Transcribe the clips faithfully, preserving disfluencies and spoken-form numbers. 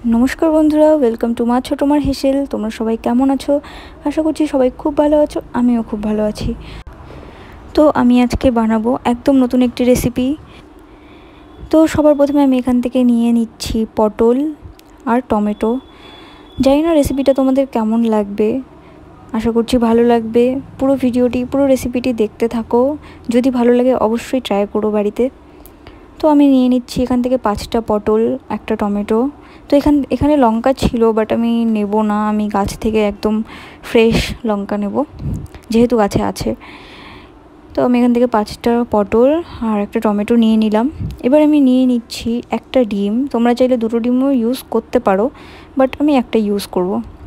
নমস্কার বন্ধুরা, welcome to মা ছোটো মার হেসেল। তোমরা সবাই কেমন আছো? আশা করছি সবাই খুব ভালো আছো, আমিও খুব ভালো আছি। তো আমি আজকে বানাবো একদম নতুন একটি রেসিপি। তো সবার প্রথমে আমি এখান থেকে নিয়ে নিচ্ছি পটল আর টমেটো। জানি না রেসিপিটা তোমাদের কেমন লাগবে, আশা করছি ভালো লাগবে। পুরো ভিডিওটি পুরো রেসিপিটি দেখতে থাকো, যদি ভালো লাগে অবশ্যই ট্রাই করো বাড়িতে। তো আমি নিয়ে নিচ্ছি এখান থেকে পাঁচটা পটল, একটা টমেটো। তো এখান এখানে লঙ্কা ছিল, বাট আমি নেব না, আমি গাছ থেকে একদম ফ্রেশ লঙ্কা নেব যেহেতু গাছে আছে। তো আমি এখান থেকে পাঁচটা পটল আর একটা টমেটো নিয়ে নিলাম। এবার আমি নিয়ে নিচ্ছি একটা ডিম। তোমরা চাইলে দুটো ডিমও ইউজ করতে পারো, বাট আমি একটা ইউজ করব।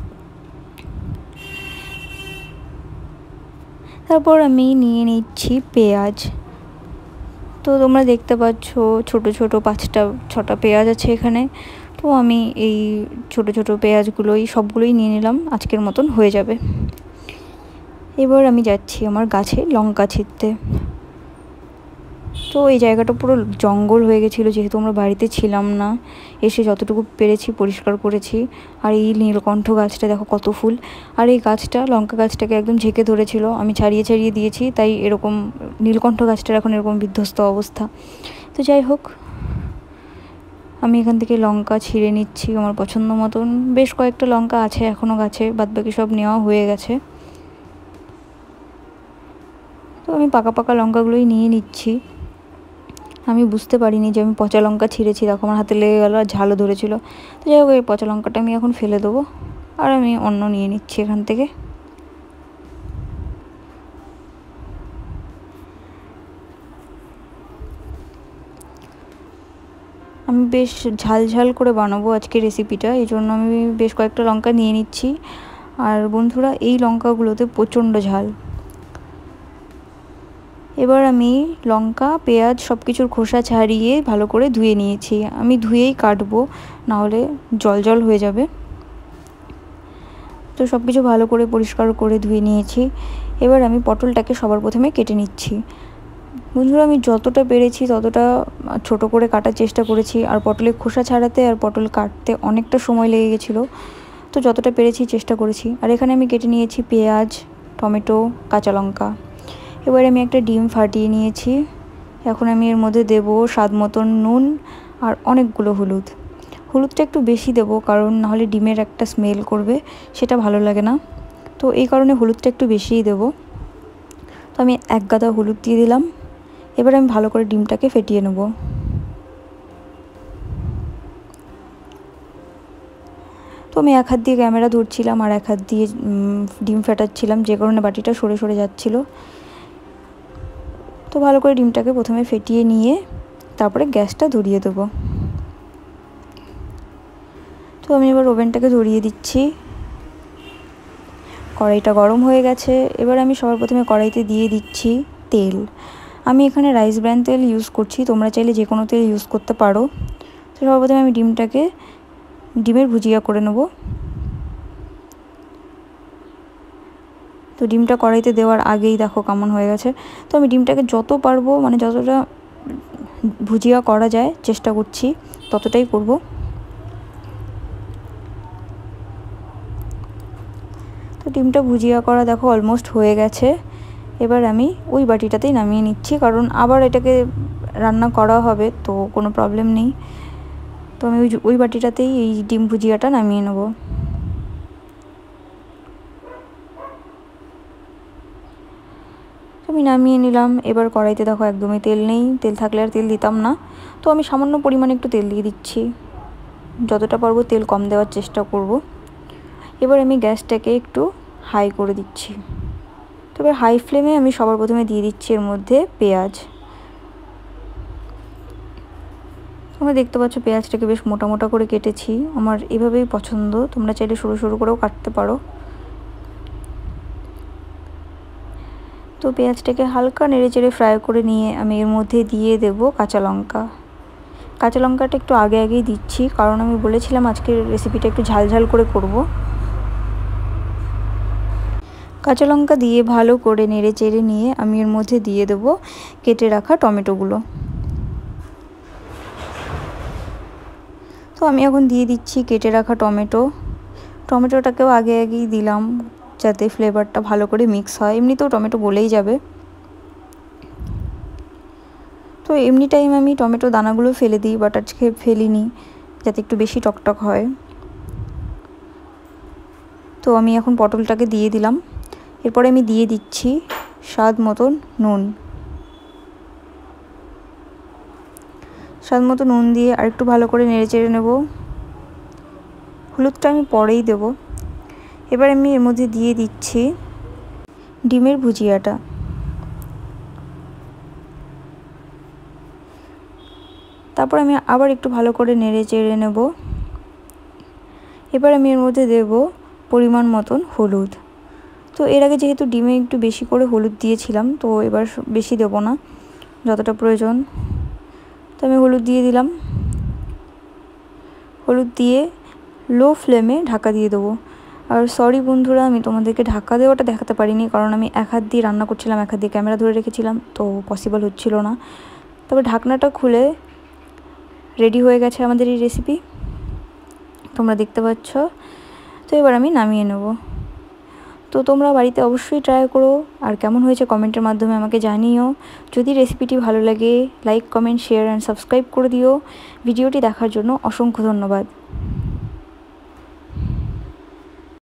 তারপর আমি নিয়ে নিচ্ছি পেঁয়াজ। তো তোমরা দেখতে পাচ্ছ ছোট ছোট পাঁচটা ছটা পেঁয়াজ আছে এখানে। তো আমি এই ছোট ছোট পেঁয়াজগুলোই সবগুলোই নিয়ে নিলাম, আজকের মতন হয়ে যাবে। এবার আমি যাচ্ছি আমার গাছে লঙ্কা ছিঁড়তে। তো এই জায়গাটা পুরো জঙ্গল হয়ে গেছিলো, যেহেতু আমরা বাড়িতে ছিলাম না। এসে যতটুকু পেরেছি পরিষ্কার করেছি। আর এই নীলকণ্ঠ গাছটা দেখো কত ফুল। আর এই গাছটা লঙ্কা গাছটাকে একদম ঝেঁকে ধরেছিল, আমি ছাড়িয়ে ছাড়িয়ে দিয়েছি, তাই এরকম নীলকণ্ঠ গাছটার এখন এরকম বিধ্বস্ত অবস্থা। তো যাই হোক, আমি এখান থেকে লঙ্কা ছিঁড়ে নিচ্ছি আমার পছন্দ মতন। বেশ কয়েকটা লঙ্কা আছে এখনও গাছে, বাদবাকি সব নেওয়া হয়ে গেছে। তো আমি পাকা পাকা লঙ্কাগুলোই নিয়ে নিচ্ছি। আমি বুঝতে পারিনি যে আমি পচা লঙ্কা ছিঁড়েছি, দেখো আমার হাতে লেগে গেলো আর ঝালও ধরেছিল। তো যাই হোক, এই পচা লঙ্কাটা আমি এখন ফেলে দেবো, আর আমি অন্য নিয়ে নিচ্ছি এখান থেকে। আমি বেশ ঝাল ঝাল করে বানাবো আজকে রেসিপিটা, এই জন্য আমি বেশ কয়েকটা লঙ্কা নিয়ে নিচ্ছি। আর বন্ধুরা, এই লঙ্কাগুলোতে প্রচণ্ড ঝাল। এবার আমি লঙ্কা পেঁয়াজ সব কিছুর খোসা ছাড়িয়ে ভালো করে ধুয়ে নিয়েছি। আমি ধুয়েই কাটবো, নাহলে জল জল হয়ে যাবে। তো সব কিছু ভালো করে পরিষ্কার করে ধুয়ে নিয়েছি। এবার আমি পটলটাকে সবার প্রথমে কেটে নিচ্ছি। বন্ধুরা, আমি যতটা পেরেছি ততটা ছোট করে কাটার চেষ্টা করেছি। আর পটলের খোসা ছাড়াতে আর পটল কাটতে অনেকটা সময় লেগে গেছিলো, তো যতটা পেরেছি চেষ্টা করেছি। আর এখানে আমি কেটে নিয়েছি পেঁয়াজ, টমেটো, কাঁচা লঙ্কা। এবার আমি একটা ডিম ফাটিয়ে নিয়েছি। এখন আমি এর মধ্যে দেব স্বাদ মতন নুন আর অনেকগুলো হলুদ। হলুদটা একটু বেশি দেব, কারণ নাহলে ডিমের একটা স্মেল করবে, সেটা ভালো লাগে না। তো এই কারণে হলুদটা একটু বেশিই দেব। তো আমি এক গাদা হলুদ দিয়ে দিলাম। এবার আমি ভালো করে ডিমটাকে ফেটিয়ে নেব। তো আমি এক হাত দিয়ে ক্যামেরা ধরছিলাম আর এক হাত দিয়ে ডিম ফেটাচ্ছিলাম, যে কারণে বাটিটা সরে সরে যাচ্ছিলো। তো ভালো করে ডিমটাকে প্রথমে ফেটিয়ে নিয়ে তারপরে গ্যাসটা ধরিয়ে দেবো। তো আমি এবার ওভেনটাকে ধরিয়ে দিচ্ছি। কড়াইটা গরম হয়ে গেছে। এবার আমি সবার প্রথমে কড়াইতে দিয়ে দিচ্ছি তেল। আমি এখানে রাইস ব্র্যান তেল ইউজ করছি, তোমরা চাইলে যে কোনো তেল ইউজ করতে পারো। তো সবার প্রথমে আমি ডিমটাকে ডিমের ভুজিয়া করে নেব। তো ডিমটা কড়াইতে দেওয়ার আগেই দেখো কেমন হয়ে গেছে। তো আমি ডিমটাকে যত পারবো, মানে যতটা ভুজিয়া করা যায় চেষ্টা করছি, ততটাই করব। তো ডিমটা ভুজিয়া করা দেখো অলমোস্ট হয়ে গেছে। এবার আমি ওই বাটিটাতেই নামিয়ে নিচ্ছি, কারণ আবার এটাকে রান্না করা হবে, তো কোনো প্রবলেম নেই। তো আমি ওই ওই বাটিটাতেই এই ডিম ভুজিয়াটা নামিয়ে নেব। আমি নামিয়ে নিলাম। এবার কড়াইতে দেখো একদমই তেল নেই, তেল থাকলে আর তেল দিতাম না। তো আমি সামান্য পরিমাণে একটু তেল দিয়ে দিচ্ছি, যতটা পারবো তেল কম দেওয়ার চেষ্টা করব। এবার আমি গ্যাসটাকে একটু হাই করে দিচ্ছি। তো এবার হাই ফ্লেমে আমি সবার প্রথমে দিয়ে দিচ্ছি এর মধ্যে পেঁয়াজ। তোমরা দেখতে পাচ্ছ পেঁয়াজটাকে বেশ মোটা মোটা করে কেটেছি, আমার এভাবেই পছন্দ, তোমরা চাইলে সরু সরু করেও কাটতে পারো। তো পেঁয়াজটাকে হালকা নেড়ে চেড়ে ফ্রাই করে নিয়ে আমি এর মধ্যে দিয়ে দেব কাঁচা লঙ্কা। কাঁচা লঙ্কাটা একটু আগে আগেই দিচ্ছি, কারণ আমি বলেছিলাম আজকের রেসিপিটা একটু ঝাল ঝাল করে করব। কাঁচা লঙ্কা দিয়ে ভালো করে নেড়ে চেড়ে নিয়ে আমি এর মধ্যে দিয়ে দেব কেটে রাখা টমেটোগুলো। তো আমি এখন দিয়ে দিচ্ছি কেটে রাখা টমেটো। টমেটোটাকেও আগে আগেই দিলাম যাতে ফ্লেভারটা ভালো করে মিক্স হয়, এমনিতেও টমেটো গলেই যাবে। তো এমনি টাইম আমি টমেটো দানাগুলো ফেলে দিই, বাট আজকে ফেলিনি যাতে একটু বেশি টকটক হয়। তো আমি এখন পটলটাকে দিয়ে দিলাম। এরপরে আমি দিয়ে দিচ্ছি স্বাদ মতন নুন। স্বাদ মতো নুন দিয়ে আরেকটু ভালো করে নেড়ে চেড়ে নেব। হলুদটা আমি পরেই দেব। এবার আমি এর মধ্যে দিয়ে দিচ্ছি ডিমের ভুজিয়াটা। তারপর আমি আবার একটু ভালো করে নেড়ে চেড়ে নেব। এবার আমি এর মধ্যে দেব পরিমাণ মতন হলুদ। তো এর আগে যেহেতু ডিমে একটু বেশি করে হলুদ দিয়েছিলাম, তো এবার বেশি দেব না, যতটা প্রয়োজন। তো আমি হলুদ দিয়ে দিলাম। হলুদ দিয়ে লো ফ্লেমে ঢাকা দিয়ে দেবো। আর সরি বন্ধুরা, আমি তোমাদেরকে ঢাকা দেওয়াটা দেখাতে পারিনি, কারণ আমি এক হাত দিয়ে রান্না করছিলাম, এক হাত দিয়ে ক্যামেরা ধরে রেখেছিলাম, তো পসিবল হচ্ছিল না। তবে ঢাকনাটা খুলে রেডি হয়ে গেছে আমাদের এই রেসিপি, তোমরা দেখতে পাচ্ছ। তো এবার আমি নামিয়ে নেব। তো তোমরা বাড়িতে অবশ্যই ট্রাই করো, আর কেমন হয়েছে কমেন্টের মাধ্যমে আমাকে জানিও। যদি রেসিপিটি ভালো লাগে like, comment, share and subscribe করে দিও। ভিডিওটি দেখার জন্য অসংখ্য ধন্যবাদ।